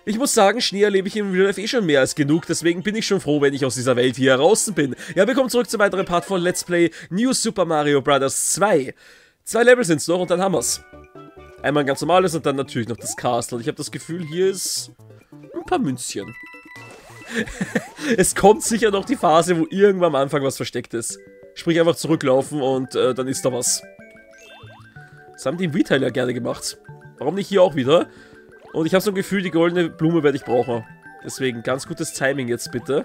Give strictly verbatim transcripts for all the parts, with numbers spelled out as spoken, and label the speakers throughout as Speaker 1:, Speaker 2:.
Speaker 1: Ich muss sagen, Schnee erlebe ich im Real Life eh schon mehr als genug, deswegen bin ich schon froh, wenn ich aus dieser Welt hier heraus bin. Ja, wir kommen zurück zu weiteren Part von Let's Play New Super Mario Bros. zwei. Zwei Level sind's noch und dann haben wir's. Einmal ein ganz normales und dann natürlich noch das Castle. Und ich habe das Gefühl, hier ist ein paar Münzchen. Es kommt sicher noch die Phase, wo irgendwann am Anfang was versteckt ist. Sprich einfach zurücklaufen und äh, dann ist da was. Das haben die im Retail ja gerne gemacht. Warum nicht hier auch wieder? Und ich habe so ein Gefühl, die goldene Blume werde ich brauchen. Deswegen ganz gutes Timing jetzt bitte.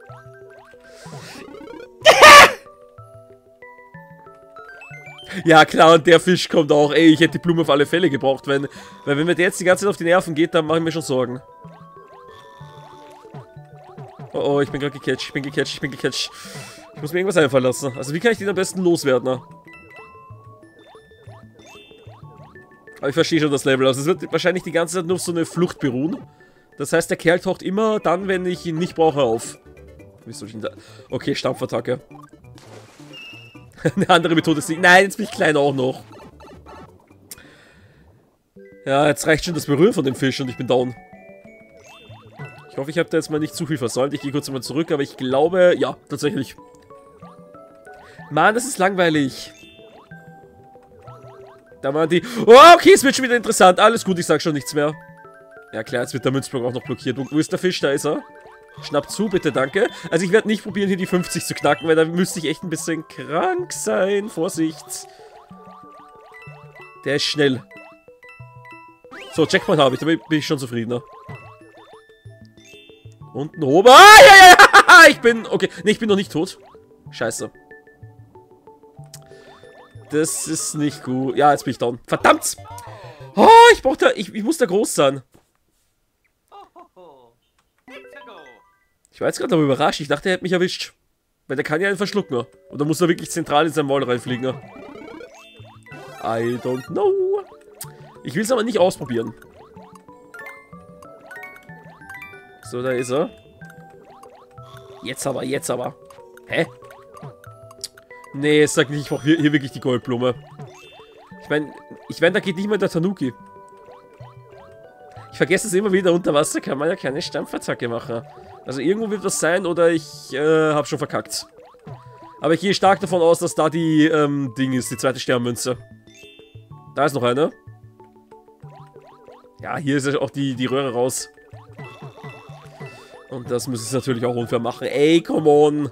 Speaker 1: Ja klar, und der Fisch kommt auch. Ey, ich hätte die Blume auf alle Fälle gebraucht, wenn... Weil wenn mir der jetzt die ganze Zeit auf die Nerven geht, dann mache ich mir schon Sorgen. Oh oh, ich bin gerade gecatcht, ich bin gecatcht, ich bin gecatcht. Ich muss mir irgendwas einfallen lassen. Also wie kann ich den am besten loswerden? Ne? Aber ich verstehe schon das Level. Also es wird wahrscheinlich die ganze Zeit nur auf so eine Flucht beruhen. Das heißt, der Kerl taucht immer dann, wenn ich ihn nicht brauche, auf. Wie soll ich ihn da... Okay, Stampfattacke. Eine andere Methode ist nicht... Nein, jetzt bin ich klein auch noch. Ja, jetzt reicht schon das Berühren von dem Fisch und ich bin down. Ich hoffe, ich habe da jetzt mal nicht zu viel versäumt. Ich gehe kurz mal zurück, aber ich glaube... Ja, tatsächlich. Mann, das ist langweilig. Da waren die... Oh, okay, es wird schon wieder interessant. Alles gut, ich sag schon nichts mehr. Ja klar, jetzt wird der Münzblock auch noch blockiert. Wo, wo ist der Fisch? Da ist er. Schnapp zu, bitte, danke. Also ich werde nicht probieren, hier die fünfzig zu knacken, weil da müsste ich echt ein bisschen krank sein. Vorsicht. Der ist schnell. So, Checkpoint habe ich. Da bin ich schon zufriedener. Unten oben. Ah, ja, ja, ja. Ich bin... Okay. Ne, ich bin noch nicht tot. Scheiße. Das ist nicht gut. Ja, jetzt bin ich down. Verdammt! Oh, ich brauch da... Ich, ich muss da groß sein. Ich war jetzt gerade darüber überrascht. Ich dachte, er hätte mich erwischt. Weil der kann ja einen verschlucken. Und dann muss er wirklich zentral in sein Maul reinfliegen. I don't know. Ich will es aber nicht ausprobieren. So, da ist er. Jetzt aber, jetzt aber. Hä? Nee, es sagt nicht, ich brauche hier, hier wirklich die Goldblume. Ich meine, ich meine, da geht nicht mal der Tanuki. Ich vergesse es immer wieder, unter Wasser kann man ja keine Stampfattacke machen. Also irgendwo wird das sein oder ich äh, habe schon verkackt. Aber ich gehe stark davon aus, dass da die ähm, Ding ist, die zweite Sternmünze. Da ist noch eine. Ja, hier ist ja auch die, die Röhre raus. Und das müsste es natürlich auch unfair machen. Ey, come on.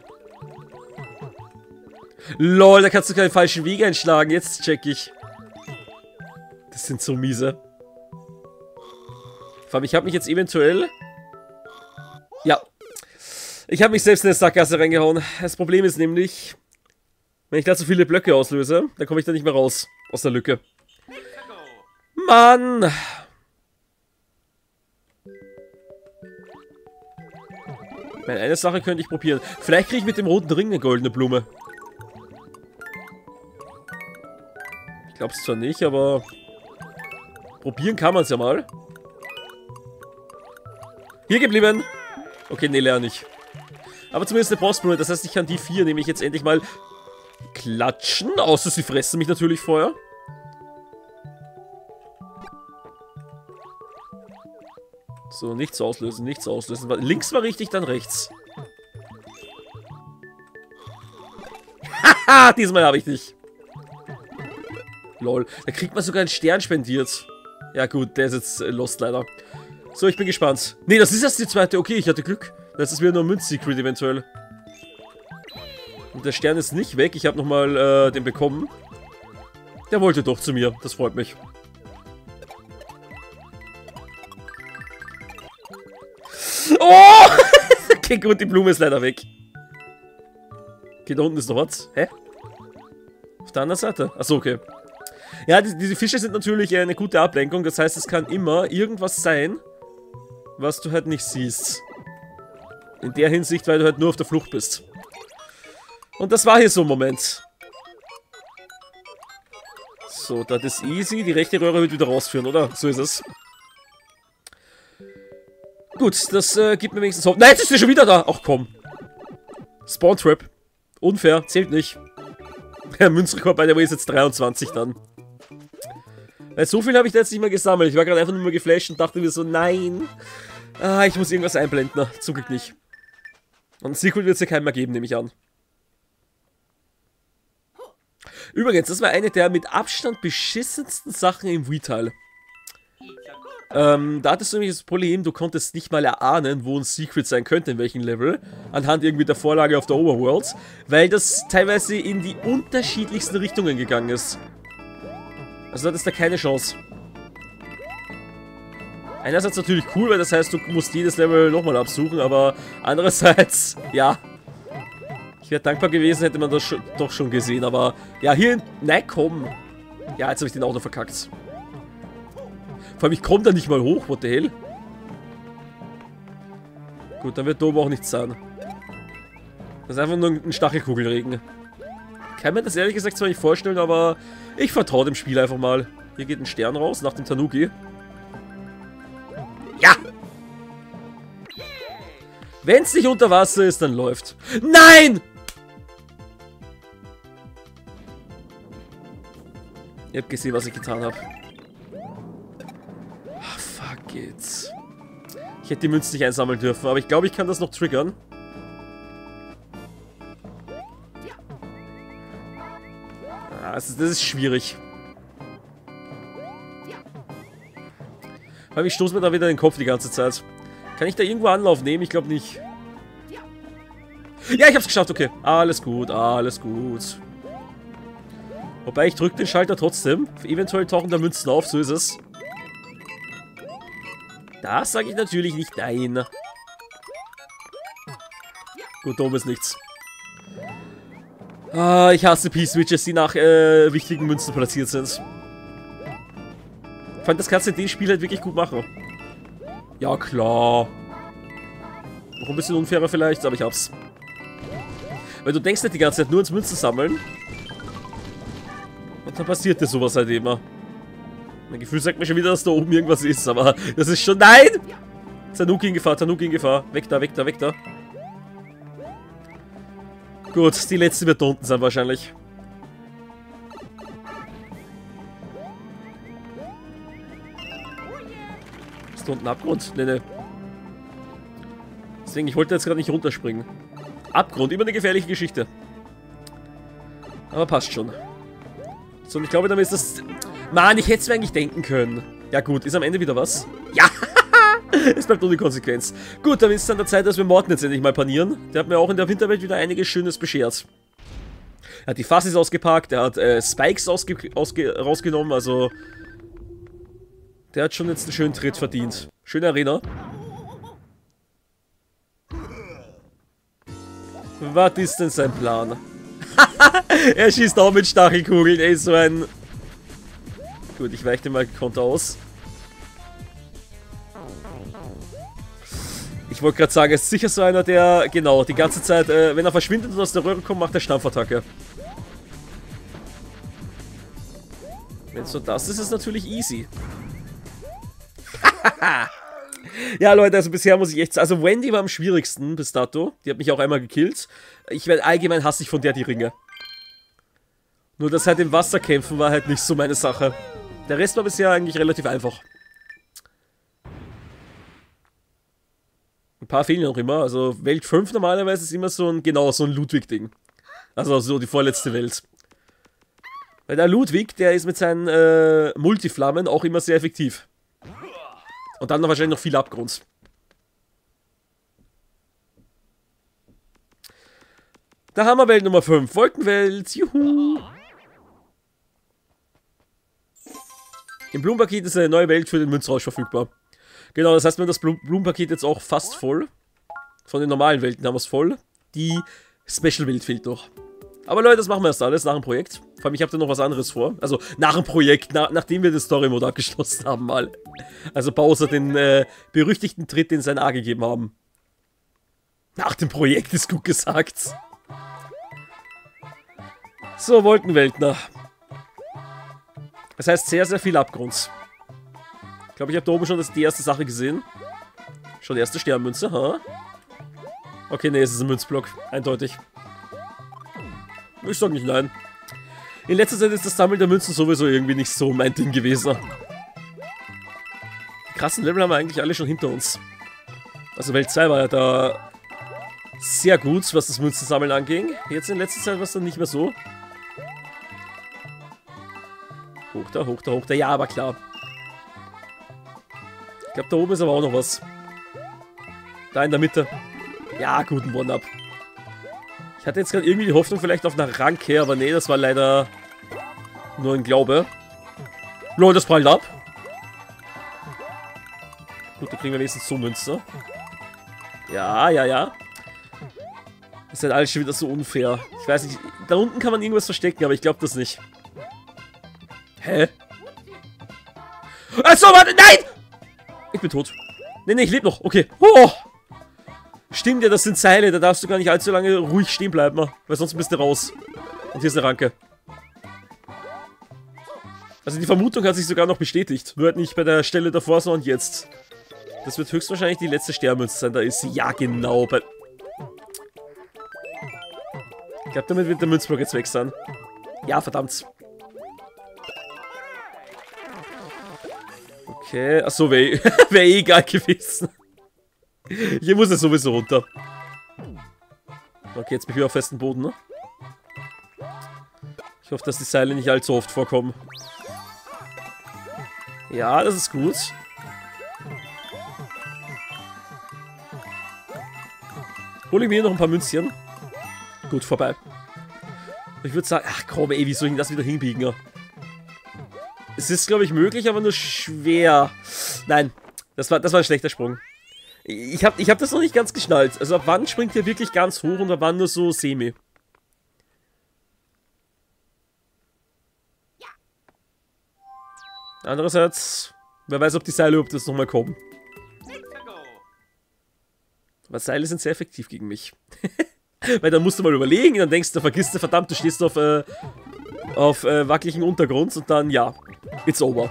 Speaker 1: Lol, da kannst du keinen falschen Weg einschlagen. Jetzt check ich. Das sind so miese. Vor allem, ich habe mich jetzt eventuell... Ja. Ich habe mich selbst in eine Sackgasse reingehauen. Das Problem ist nämlich, wenn ich da zu viele Blöcke auslöse, dann komme ich da nicht mehr raus. Aus der Lücke. Mann! Meine, eine Sache könnte ich probieren. Vielleicht kriege ich mit dem roten Ring eine goldene Blume. Ich glaube es zwar nicht, aber... Probieren kann man es ja mal. Hier geblieben! Okay, nee, lerne ich. Aber zumindest eine Bossblume, das heißt, ich kann die vier nämlich jetzt endlich mal klatschen. Außer sie fressen mich natürlich vorher. So, nichts auslösen, nichts auslösen. Links war richtig, dann rechts. Haha, diesmal habe ich nicht. Lol, da kriegt man sogar einen Stern spendiert. Ja gut, der ist jetzt äh, lost leider. So, ich bin gespannt. Nee, das ist erst die zweite. Okay, ich hatte Glück. Das ist wieder nur ein Münz-Secret eventuell. Und der Stern ist nicht weg. Ich habe nochmal äh, den bekommen. Der wollte doch zu mir. Das freut mich. Oh! Okay, gut, die Blume ist leider weg. Okay, da unten ist noch was. Hä? Auf der anderen Seite? Achso, okay. Ja, die, diese Fische sind natürlich äh, eine gute Ablenkung. Das heißt, es kann immer irgendwas sein, was du halt nicht siehst. In der Hinsicht, weil du halt nur auf der Flucht bist. Und das war hier so ein Moment. So, das ist easy. Die rechte Röhre wird wieder rausführen, oder? So ist es. Gut, das äh, gibt mir wenigstens Hoffnung. Nein, jetzt ist sie schon wieder da. Ach komm. Spawn Trap. Unfair, zählt nicht. Der Münzrekord bei der Way ist jetzt dreiundzwanzig dann. Weil so viel habe ich da jetzt nicht mehr gesammelt. Ich war gerade einfach nur mal geflasht und dachte mir so, nein. Ah, ich muss irgendwas einblenden. Na, zum Glück nicht. Und ein Sequel wird es ja keinen mehr geben, nehme ich an. Übrigens, das war eine der mit Abstand beschissensten Sachen im Wii-Teil. Ähm, da hattest du nämlich das Problem, du konntest nicht mal erahnen, wo ein Secret sein könnte, in welchem Level, anhand irgendwie der Vorlage auf der Overworld, weil das teilweise in die unterschiedlichsten Richtungen gegangen ist. Also hattest da keine Chance. Einerseits natürlich cool, weil das heißt, du musst jedes Level nochmal absuchen, aber andererseits, ja. Ich wäre dankbar gewesen, hätte man das schon, doch schon gesehen, aber ja, hier in... Nein, komm. Ja, jetzt habe ich den auch noch verkackt. Vor allem, ich komme da nicht mal hoch, what the hell? Gut, dann wird da oben auch nichts sein. Das ist einfach nur ein Stachelkugelregen. Kann mir das ehrlich gesagt zwar nicht vorstellen, aber ich vertraue dem Spiel einfach mal. Hier geht ein Stern raus, nach dem Tanuki. Ja! Wenn es nicht unter Wasser ist, dann läuft. Nein! Ihr habt gesehen, was ich getan habe. Ah, fuck it. Ich hätte die Münzen nicht einsammeln dürfen, aber ich glaube, ich kann das noch triggern. Ah, das ist, das ist schwierig. Vor allem, ich stoße mir da wieder den Kopf die ganze Zeit. Kann ich da irgendwo Anlauf nehmen? Ich glaube nicht. Ja, ich hab's geschafft, okay. Alles gut, alles gut. Wobei, ich drücke den Schalter trotzdem. Eventuell tauchen da Münzen auf, so ist es. Das sage ich natürlich nicht nein. Gut, da oben ist nichts. Ah, ich hasse P-Switches, die nach äh, wichtigen Münzen platziert sind. Ich fand, das kannst du in dem Spiel halt wirklich gut machen. Ja, klar. Noch ein bisschen unfairer vielleicht, aber ich hab's. Weil du denkst nicht die ganze Zeit nur ins Münzen sammeln. Und dann passiert dir sowas halt immer. Mein Gefühl sagt mir schon wieder, dass da oben irgendwas ist, aber das ist schon... Nein! Tanuki in Gefahr, Tanuki in Gefahr. Weg da, weg da, weg da. Gut, die letzte wird da unten sein wahrscheinlich. Ist da unten Abgrund? Ne, ne. Deswegen, ich wollte jetzt gerade nicht runterspringen. Abgrund, immer eine gefährliche Geschichte. Aber passt schon. So, und ich glaube, damit ist das... Mann, ich hätte es mir eigentlich denken können. Ja gut, ist am Ende wieder was? Ja! Es bleibt nur die Konsequenz. Gut, dann ist es an der Zeit, dass wir Morten jetzt endlich mal panieren. Der hat mir auch in der Winterwelt wieder einiges Schönes beschert. Er hat die Fassis ausgepackt, er hat äh, Spikes ausge ausge rausgenommen, also... Der hat schon jetzt einen schönen Tritt verdient. Schöne Arena. Was ist denn sein Plan? Er schießt auch mit Stachelkugeln, ey, so ein... Gut, ich weiche den mal Konter aus. Ich wollte gerade sagen, er ist sicher so einer, der, genau, die ganze Zeit, äh, wenn er verschwindet und aus der Röhre kommt, macht er Stampfattacke. Wenn so das ist, ist es natürlich easy. Ja, Leute, also bisher muss ich echt sagen, also Wendy war am schwierigsten bis dato. Die hat mich auch einmal gekillt. Ich werde allgemein hasse ich von der die Ringe. Nur das halt im Wasser kämpfen war halt nicht so meine Sache. Der Rest war bisher eigentlich relativ einfach. Ein paar fehlen noch immer. Also Welt fünf normalerweise ist immer so ein, genau, so ein Ludwig-Ding. Also so die vorletzte Welt. Weil der Ludwig, der ist mit seinen äh, Multiflammen auch immer sehr effektiv. Und dann noch wahrscheinlich noch viel Abgrund. Da haben wir Welt Nummer fünf. Wolkenwelt. Juhu. Im Blumenpaket ist eine neue Welt für den Münzrausch verfügbar. Genau, das heißt, wir haben das Blumenpaket jetzt auch fast voll. Von den normalen Welten haben wir es voll. Die Special-Welt fehlt noch. Aber Leute, das machen wir erst alles nach dem Projekt. Vor allem, ich habe da noch was anderes vor. Also, nach dem Projekt, na, nachdem wir den Story-Mode abgeschlossen haben mal. Also Bowser den äh, berüchtigten Tritt in sein A gegeben haben. Nach dem Projekt ist gut gesagt. So, Wolkenweltner. Das heißt sehr, sehr viel Abgrund. Ich glaube, ich habe da oben schon das, die erste Sache gesehen. Schon die erste Sternmünze, ha? Okay, nee, es ist ein Münzblock. Eindeutig. Ich sag nicht nein. In letzter Zeit ist das Sammeln der Münzen sowieso irgendwie nicht so mein Ding gewesen. Die krassen Level haben wir eigentlich alle schon hinter uns. Also Welt zwei war ja da sehr gut, was das Münzensammeln anging. Jetzt in letzter Zeit war es dann nicht mehr so. Hoch da, hoch da, hoch da. Ja, aber klar. Ich glaube, da oben ist aber auch noch was. Da in der Mitte. Ja, guten One-Up. Ich hatte jetzt gerade irgendwie die Hoffnung vielleicht auf eine Ranke, aber nee, das war leider nur ein Glaube. Lol, das prallt ab. Gut, da kriegen wir wenigstens so Münzen. Ja, ja, ja. Ist halt alles schon wieder so unfair. Ich weiß nicht, da unten kann man irgendwas verstecken, aber ich glaube das nicht. Hä? Achso, warte, nein! Ich bin tot. Nee, nee, ich lebe noch. Okay. Oh. Stimmt ja, das sind Seile. Da darfst du gar nicht allzu lange ruhig stehen bleiben. Weil sonst bist du raus. Und hier ist eine Ranke. Also die Vermutung hat sich sogar noch bestätigt. Nur halt nicht bei der Stelle davor, sondern jetzt. Das wird höchstwahrscheinlich die letzte Sternmünze sein. Da ist sie. Ja, genau. Bei ich glaube, damit wird der Münzblock jetzt weg sein. Ja, verdammt. Okay, achso, wäre wär eh egal gewesen. Hier muss es sowieso runter. Okay, jetzt bin ich wieder auf festem Boden, ne? Ich hoffe, dass die Seile nicht allzu oft vorkommen. Ja, das ist gut. Hole ich mir hier noch ein paar Münzchen. Gut, vorbei. Ich würde sagen, ach komm ey, wie soll ich denn das wieder hinbiegen? Es ist, glaube ich, möglich, aber nur schwer. Nein, das war, das war ein schlechter Sprung. Ich habe ich hab das noch nicht ganz geschnallt. Also ab wann springt der wirklich ganz hoch und ab wann nur so semi? Andererseits, wer weiß, ob die Seile überhaupt jetzt nochmal kommen. Aber Seile sind sehr effektiv gegen mich. Weil dann musst du mal überlegen, dann denkst du, vergisst du, verdammt, du stehst auf, äh, auf äh, wackeligen Untergrund und dann, ja, it's over.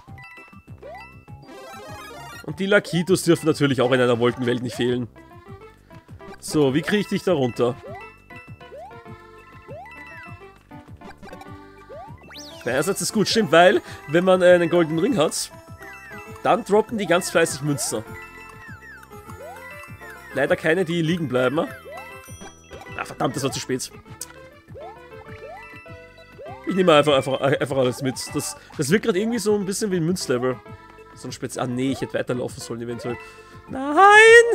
Speaker 1: Und die Lakitos dürfen natürlich auch in einer Wolkenwelt nicht fehlen. So, wie kriege ich dich da runter? Einerseits ist gut, stimmt, weil, wenn man äh, einen goldenen Ring hat, dann droppen die ganz fleißig Münzen. Leider keine, die liegen bleiben. Ah, verdammt, das war zu spät. Ich nehme einfach, einfach, einfach alles mit. Das, das wirkt gerade irgendwie so ein bisschen wie ein Münzlevel. So ein Spezial. Ah, nee, ich hätte weiterlaufen sollen, eventuell. Nein!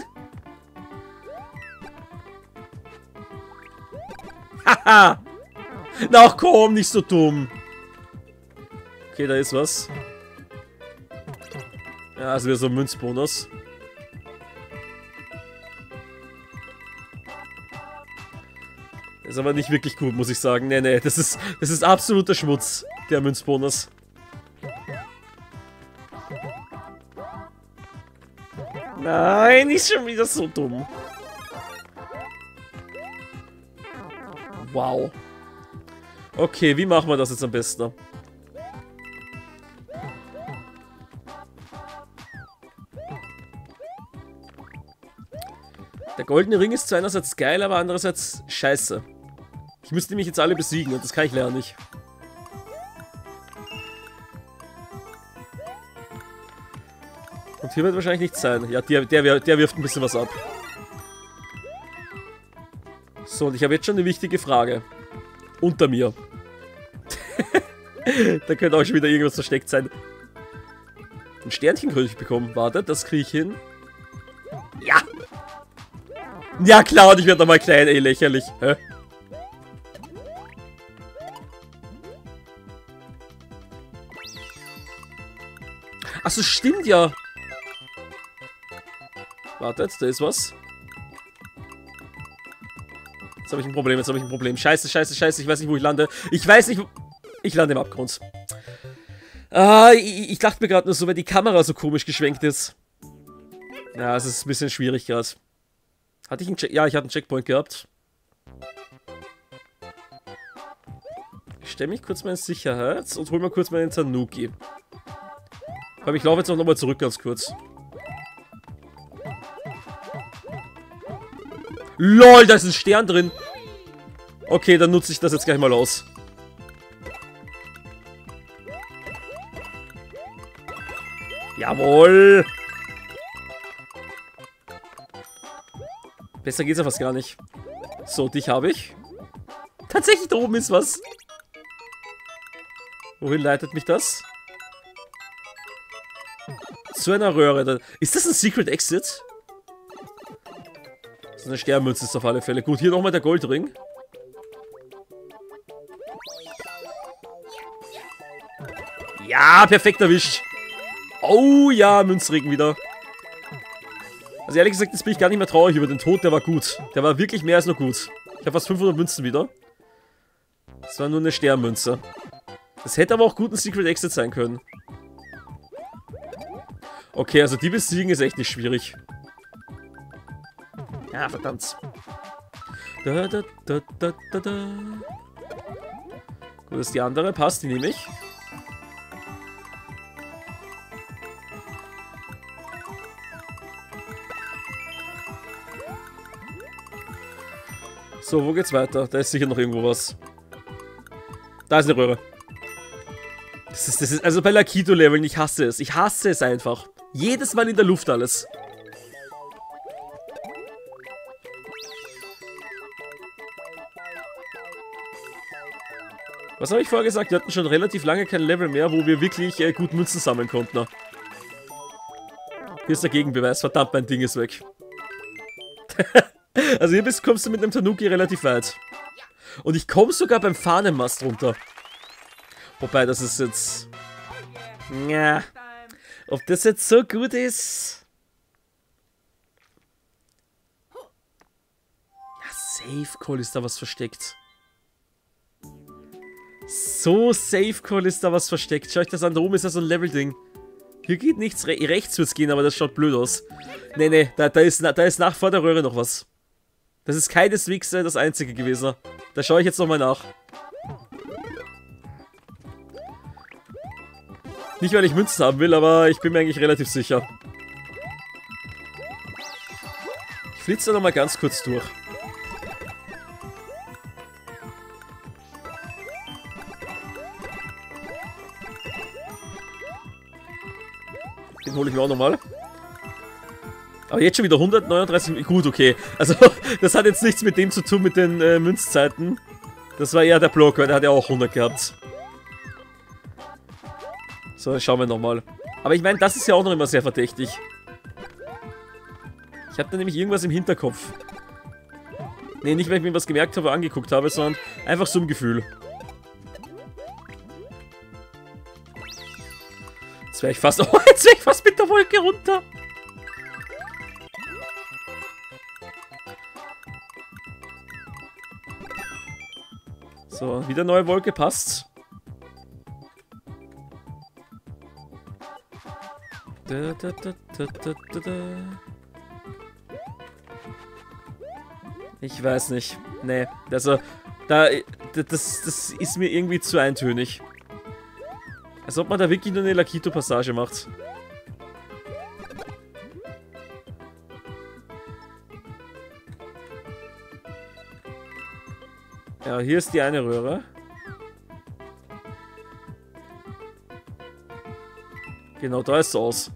Speaker 1: Haha! Na komm, nicht so dumm. Okay, da ist was. Ja, also wieder so ein Münzbonus. Ist aber nicht wirklich gut, muss ich sagen. Nee, nee, das ist, das ist absoluter Schmutz, der Münzbonus. Nein, nicht schon wieder so dumm. Wow. Okay, wie machen wir das jetzt am besten? Der goldene Ring ist zwar einerseits geil, aber andererseits scheiße. Ich müsste nämlich jetzt alle besiegen und das kann ich leider nicht. Und hier wird wahrscheinlich nichts sein. Ja, der, der, der wirft ein bisschen was ab. So, und ich habe jetzt schon eine wichtige Frage. Unter mir. Da könnte auch schon wieder irgendwas versteckt sein. Ein Sternchen könnte ich bekommen. Warte, das kriege ich hin. Ja! Ja klar, und ich werde nochmal klein, ey, lächerlich. Hä? Achso, stimmt ja. Wartet, da ist was. Jetzt habe ich ein Problem, jetzt habe ich ein Problem. Scheiße, scheiße, scheiße, ich weiß nicht, wo ich lande. Ich weiß nicht, wo... Ich lande im Abgrund. Ah, ich, ich dachte mir gerade nur so, weil die Kamera so komisch geschwenkt ist. Ja, es ist ein bisschen schwierig gerade. Hatte ich einen Check... Ja, ich hatte einen Checkpoint gehabt. Ich stelle mich kurz mal in Sicherheit und hol mal kurz meinen Tanuki. Aber ich laufe jetzt auch nochmal zurück ganz kurz. LOL, da ist ein Stern drin. Okay, dann nutze ich das jetzt gleich mal aus. Jawohl. Besser geht's ja fast gar nicht. So, dich habe ich. Tatsächlich, da oben ist was. Wohin leitet mich das? Zu einer Röhre. Ist das ein Secret Exit? So eine Sternmünze ist auf alle Fälle. Gut, hier nochmal der Goldring. Ja, perfekt erwischt. Oh ja, Münzregen wieder. Also ehrlich gesagt, jetzt bin ich gar nicht mehr traurig über den Tod. Der war gut. Der war wirklich mehr als nur gut. Ich habe fast fünfhundert Münzen wieder. Das war nur eine Sternmünze. Das hätte aber auch gut ein Secret Exit sein können. Okay, also die besiegen ist echt nicht schwierig. Ja, verdammt. Da, da, da, da, da, da. Gut, ist die andere. Passt, die nehme ich. So, wo geht's weiter? Da ist sicher noch irgendwo was. Da ist eine Röhre. Das ist, das ist, also bei Lakitu-Leveln, ich hasse es. Ich hasse es einfach. Jedes Mal in der Luft alles. Was habe ich vorher gesagt? Wir hatten schon relativ lange kein Level mehr, wo wir wirklich äh, gut Münzen sammeln konnten. Hier ist der Gegenbeweis. Verdammt, mein Ding ist weg. Also hier bist, kommst du mit einem Tanuki relativ weit. Und ich komme sogar beim Fahnenmast runter. Wobei, das ist jetzt... Ja. Ob das jetzt so gut ist? Ja, Safe Call ist da was versteckt. So Safe Call ist da was versteckt. Schau euch das an, da oben ist ja so ein Level-Ding. Hier geht nichts, Re rechts wird's gehen, aber das schaut blöd aus. Nee, nee, da, da, ist, da ist nach vor der Röhre noch was. Das ist keineswegs das einzige gewesen. Da schaue ich jetzt nochmal nach. Nicht, weil ich Münzen haben will, aber ich bin mir eigentlich relativ sicher. Ich flitze da nochmal ganz kurz durch. Den hole ich mir auch nochmal. Aber jetzt schon wieder hundertneununddreißig. Gut, okay. Also, das hat jetzt nichts mit dem zu tun, mit den äh, Münzzeiten. Das war eher der Block, weil der hat ja auch hundert gehabt. So, schauen wir nochmal. Aber ich meine, das ist ja auch noch immer sehr verdächtig. Ich habe da nämlich irgendwas im Hinterkopf. Ne, nicht weil ich mir was gemerkt habe oder angeguckt habe, sondern einfach so ein Gefühl. Jetzt wäre ich fast... Oh, jetzt wäre ich fast mit der Wolke runter. So, wieder neue Wolke, passt. Da, da, da, da, da, da, da. Ich weiß nicht. Nee, also, da, das, das ist mir irgendwie zu eintönig. Als ob man da wirklich nur eine Lakitu-Passage macht. Ja, hier ist die eine Röhre. Genau, da ist es aus.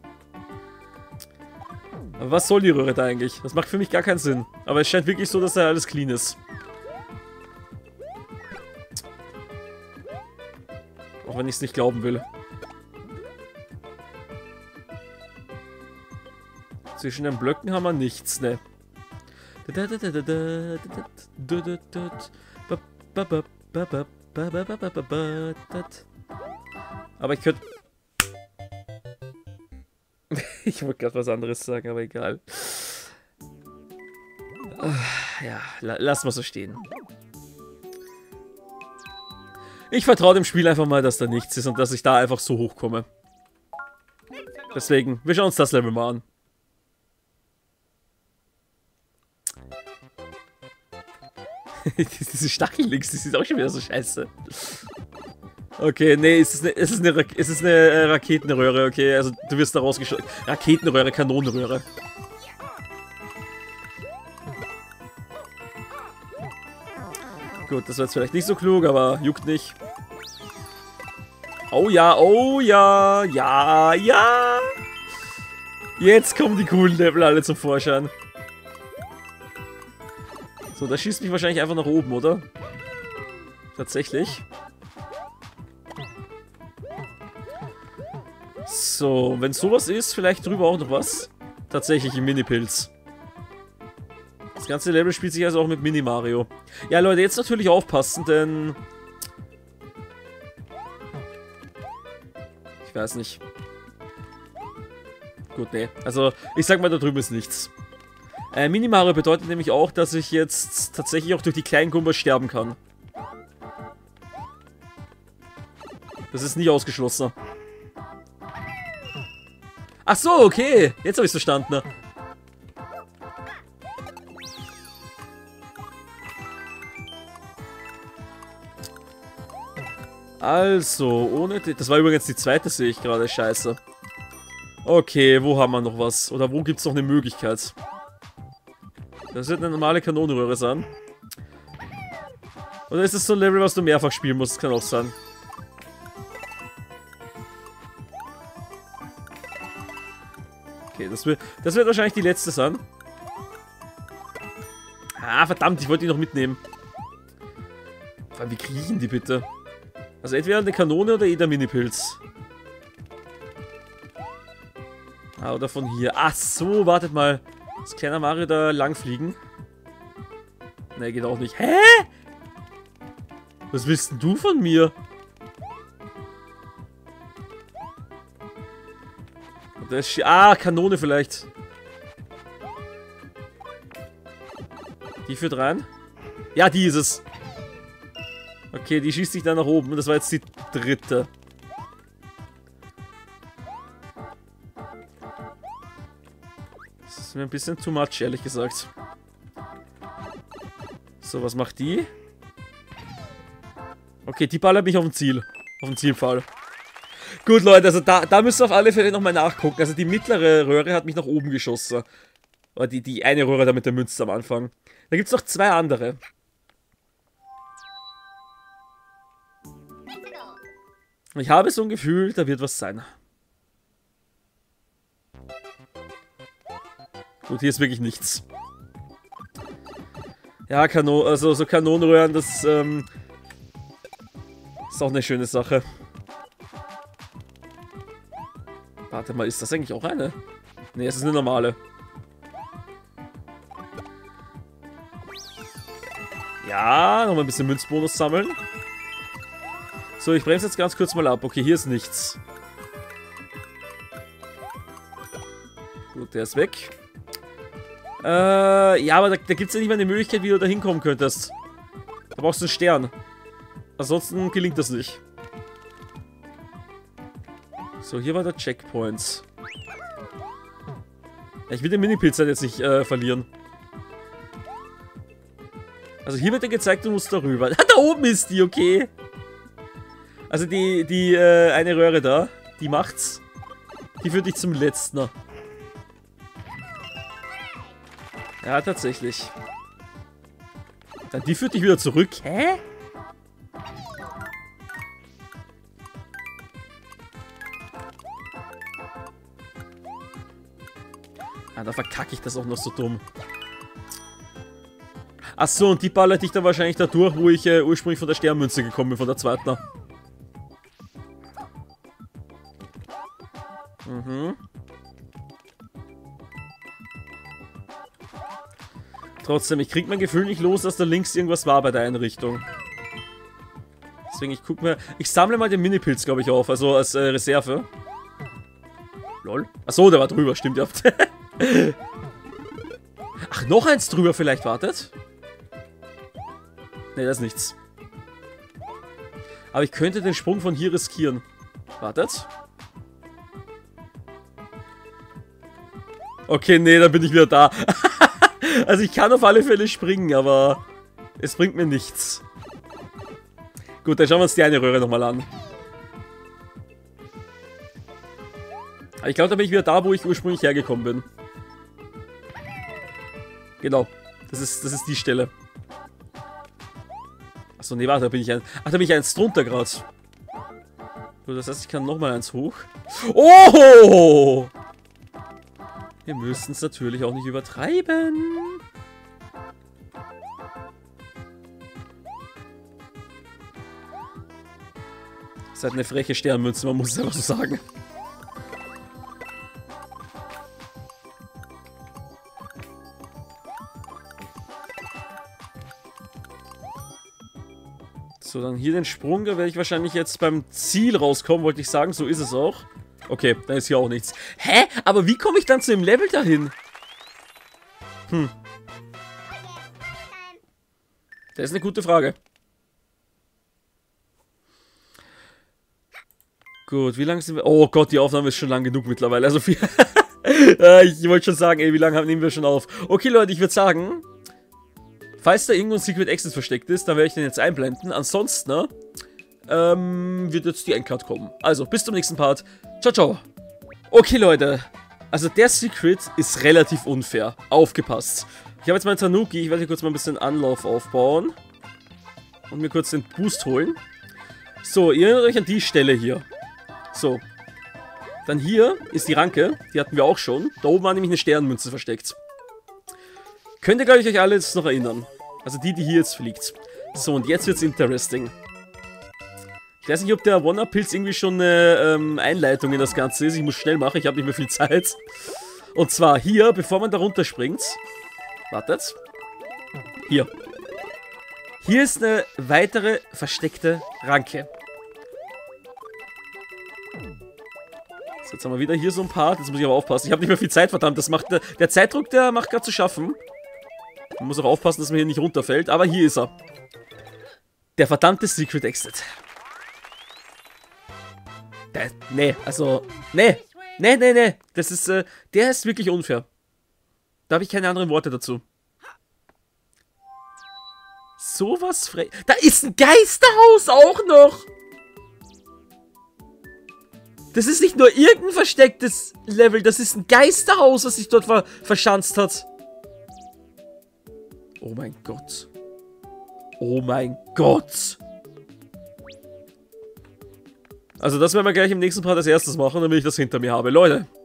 Speaker 1: Aber was soll die Röhre da eigentlich? Das macht für mich gar keinen Sinn. Aber es scheint wirklich so, dass da alles clean ist. Auch wenn ich es nicht glauben will. Zwischen den Blöcken haben wir nichts, ne? Aber ich könnte... Ich wollte gerade was anderes sagen, aber egal. Ja, la lass mal so stehen. Ich vertraue dem Spiel einfach mal, dass da nichts ist und dass ich da einfach so hochkomme. Deswegen, wir schauen uns das Level mal an. Diese Stachel links, die sieht auch schon wieder so scheiße. Okay, nee, es ist eine, es ist eine, es ist eine äh, Raketenröhre, okay, also du wirst da rausgeschossen. Raketenröhre, Kanonenröhre. Gut, das war jetzt vielleicht nicht so klug, aber juckt nicht. Oh ja, oh ja, ja, ja. Jetzt kommen die coolen Level alle zum Vorschein. So, das schießt mich wahrscheinlich einfach nach oben, oder? Tatsächlich. So, wenn sowas ist, vielleicht drüber auch noch was. Tatsächlich im Mini-Pilz. Das ganze Level spielt sich also auch mit Mini-Mario. Ja, Leute, jetzt natürlich aufpassen, denn... Ich weiß nicht. Gut, nee. Also, ich sag mal, da drüben ist nichts. Äh, Mini-Mario bedeutet nämlich auch, dass ich jetzt tatsächlich auch durch die kleinen Gumbas sterben kann. Das ist nicht ausgeschlossen. Ach so, okay. Jetzt habe ich es verstanden. Also, ohne... Die, das war übrigens die zweite, sehe ich gerade. Scheiße. Okay, wo haben wir noch was? Oder wo gibt es noch eine Möglichkeit? Das wird eine normale Kanonenröhre sein. Oder ist es so ein Level, was du mehrfach spielen musst? Das kann auch sein. Okay, das wird, das wird wahrscheinlich die letzte sein. Ah, verdammt, ich wollte die noch mitnehmen. Vor allem, wie kriechen die bitte? Also entweder eine Kanone oder eh der Mini-Pilz. Ah, oder von hier. Ach so, wartet mal. Ist kleiner Mario da langfliegen? Ne, geht auch nicht. Hä? Was willst denn du von mir? Das ah, Kanone vielleicht. Die führt rein? Ja, die ist es. Okay, die schießt sich dann nach oben. Das war jetzt die dritte. Das ist mir ein bisschen too much, ehrlich gesagt. So, was macht die? Okay, die ballert mich auf dem Ziel. Auf dem Zielpfahl. Gut, Leute, also da, da müsst ihr auf alle Fälle nochmal nachgucken. Also die mittlere Röhre hat mich nach oben geschossen. Oder die, die eine Röhre da mit der Münze am Anfang. Da gibt es noch zwei andere. Ich habe so ein Gefühl, da wird was sein. Gut, hier ist wirklich nichts. Ja, Kanon, also so Kanonenröhren, das ähm, ist auch eine schöne Sache. Warte mal, ist das eigentlich auch eine? Ne, es ist eine normale. Ja, nochmal ein bisschen Münzbonus sammeln. So, ich bremse jetzt ganz kurz mal ab. Okay, hier ist nichts. Gut, der ist weg. Äh, ja, aber da, da gibt es ja nicht mehr eine Möglichkeit, wie du da hinkommen könntest. Da brauchst du einen Stern. Ansonsten gelingt das nicht. So, hier war der Checkpoint. Ja, ich will den Mini-Pilz halt jetzt nicht äh, verlieren. Also hier wird dir gezeigt, du musst darüber. Da oben ist die, okay. Also die, die, äh, eine Röhre da, die macht's. Die führt dich zum letzten. Ja, tatsächlich. Dann die führt dich wieder zurück. Hä? Ah, da verkacke ich das auch noch so dumm. Achso, und die ballert dich dann wahrscheinlich da durch, wo ich äh, ursprünglich von der Sternmünze gekommen bin, von der zweiten. Mhm. Trotzdem, ich krieg mein Gefühl nicht los, dass da links irgendwas war bei der Einrichtung. Deswegen, ich guck mir... Ich sammle mal den Mini-Pilz, glaube ich, auf, also als äh, Reserve. Lol. Achso, der war drüber, stimmt ja. Ach, noch eins drüber vielleicht, wartet. Ne, das ist nichts. Aber ich könnte den Sprung von hier riskieren. Wartet. Okay, nee, dann bin ich wieder da. Also ich kann auf alle Fälle springen, aber es bringt mir nichts. Gut, dann schauen wir uns die eine Röhre nochmal an. Aber ich glaube, da bin ich wieder da, wo ich ursprünglich hergekommen bin. Genau. Das ist, das ist die Stelle. Achso, nee, warte, da bin ich ein... Ach, da bin ich eins drunter gerade. So, das heißt, ich kann nochmal eins hoch. Oh! Wir müssen es natürlich auch nicht übertreiben. Das ist halt eine freche Sternmünze, man muss es einfach so sagen. So, dann hier den Sprung, da werde ich wahrscheinlich jetzt beim Ziel rauskommen, wollte ich sagen, so ist es auch. Okay, da ist hier auch nichts. Hä? Aber wie komme ich dann zu dem Level dahin? Hm. Das ist eine gute Frage. Gut, wie lange sind wir... Oh Gott, die Aufnahme ist schon lang genug mittlerweile. Also viel... ich wollte schon sagen, ey, wie lange nehmen wir schon auf? Okay, Leute, ich würde sagen... Falls da irgendwo ein Secret Exit versteckt ist, dann werde ich den jetzt einblenden. Ansonsten, ne, ähm, wird jetzt die Endcard kommen. Also, bis zum nächsten Part. Ciao, ciao. Okay, Leute. Also, der Secret ist relativ unfair. Aufgepasst. Ich habe jetzt meinen Tanuki. Ich werde hier kurz mal ein bisschen Anlauf aufbauen. Und mir kurz den Boost holen. So, ihr erinnert euch an die Stelle hier. So. Dann hier ist die Ranke. Die hatten wir auch schon. Da oben war nämlich eine Sternmünze versteckt. Könnt ihr, glaube ich, euch alle jetzt noch erinnern. Also die, die hier jetzt fliegt. So, und jetzt wird's interesting. Ich weiß nicht, ob der One-Up-Pilz irgendwie schon eine ähm, Einleitung in das Ganze ist. Ich muss schnell machen, ich habe nicht mehr viel Zeit. Und zwar hier, bevor man da runterspringt. Wartet. Hier. Hier ist eine weitere versteckte Ranke. So, jetzt haben wir wieder hier so ein Part. Jetzt muss ich aber aufpassen. Ich habe nicht mehr viel Zeit, verdammt. Das macht der, der Zeitdruck, der macht gerade zu schaffen. Man muss auch aufpassen, dass man hier nicht runterfällt. Aber hier ist er. Der verdammte Secret Exit. Der, nee, also... Nee. Nee, nee, nee. Das ist, äh, der ist wirklich unfair. Da habe ich keine anderen Worte dazu. Sowas frech... Da ist ein Geisterhaus auch noch! Das ist nicht nur irgendein verstecktes Level. Das ist ein Geisterhaus, das sich dort ver verschanzt hat. Oh mein Gott. Oh mein Gott. Also das werden wir gleich im nächsten Part als erstes machen, damit ich das hinter mir habe. Leute,